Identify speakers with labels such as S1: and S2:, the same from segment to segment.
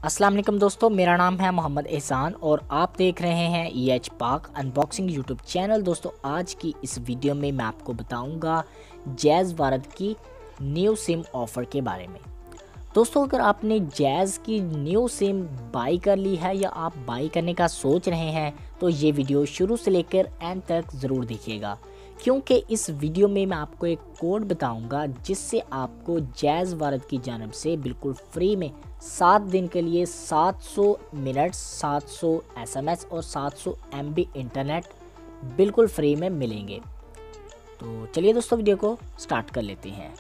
S1: अस्सलाम वालेकुम दोस्तों, मेरा नाम है मोहम्मद एहसान और आप देख रहे हैं EH पाक अनबॉक्सिंग यूट्यूब चैनल। दोस्तों आज की इस वीडियो में मैं आपको बताऊंगा जैज़ भारत की न्यू सिम ऑफ़र के बारे में। दोस्तों अगर आपने जैज़ की न्यू सिम बाई कर ली है या आप बाई करने का सोच रहे हैं तो ये वीडियो शुरू से लेकर एंड तक ज़रूर देखिएगा, क्योंकि इस वीडियो में मैं आपको एक कोड बताऊंगा जिससे आपको जैज़ भारत की जानिब से बिल्कुल फ्री में 7 दिन के लिए 700 मिनट 700 SMS और 700 MB इंटरनेट बिल्कुल फ्री में मिलेंगे। तो चलिए दोस्तों वीडियो को स्टार्ट कर लेते हैं।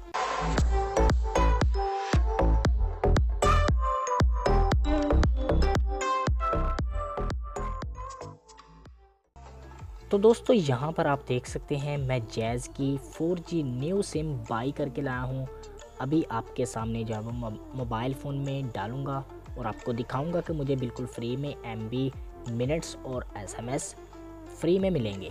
S1: तो दोस्तों यहाँ पर आप देख सकते हैं मैं जैज़ की 4G न्यू सिम बाई करके लाया हूँ। अभी आपके सामने जो है वो मोबाइल फ़ोन में डालूँगा और आपको दिखाऊँगा कि मुझे बिल्कुल फ्री में MB मिनट्स और SMS फ्री में मिलेंगे।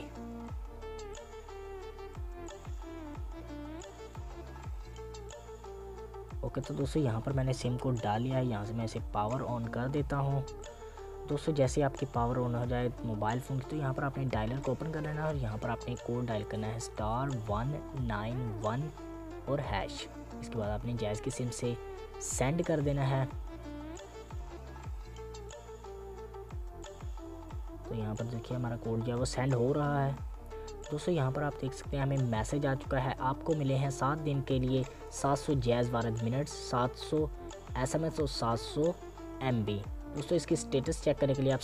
S1: ओके तो दोस्तों यहाँ पर मैंने सिम को डाल लिया है। यहाँ से मैं इसे पावर ऑन कर देता हूँ। दोस्तों जैसे आपकी पावर ऑन हो जाए मोबाइल फ़ोन की तो यहाँ पर आपने डायलर को ओपन कर लेना है और यहाँ पर आपने कोड डायल करना है *191 और हैश। इसके बाद आपने जैज़ की सिम से सेंड कर देना है। तो यहाँ पर देखिए हमारा कोड जो है वो सेंड हो रहा है। दोस्तों यहाँ पर आप देख सकते हैं हमें मैसेज आ चुका है, आपको मिले हैं 7 दिन के लिए 700 जैज़ भारत मिनट्स, 700 SMS और 700 MB। दोस्तों इसकी स्टेटस चेक करने के लिए आप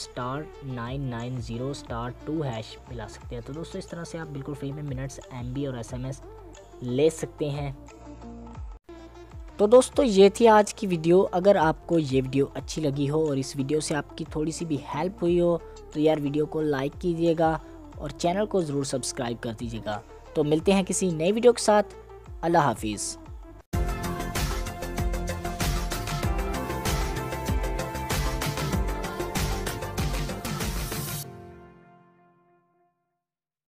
S1: *990*2 हैश मिला सकते हैं। तो दोस्तों इस तरह से आप बिल्कुल फ्री में मिनट्स MB और SMS ले सकते हैं। तो दोस्तों ये थी आज की वीडियो। अगर आपको ये वीडियो अच्छी लगी हो और इस वीडियो से आपकी थोड़ी सी भी हेल्प हुई हो तो यार वीडियो को लाइक कीजिएगा और चैनल को ज़रूर सब्सक्राइब कर दीजिएगा। तो मिलते हैं किसी नई वीडियो के साथ। अल्लाह हाफिज़।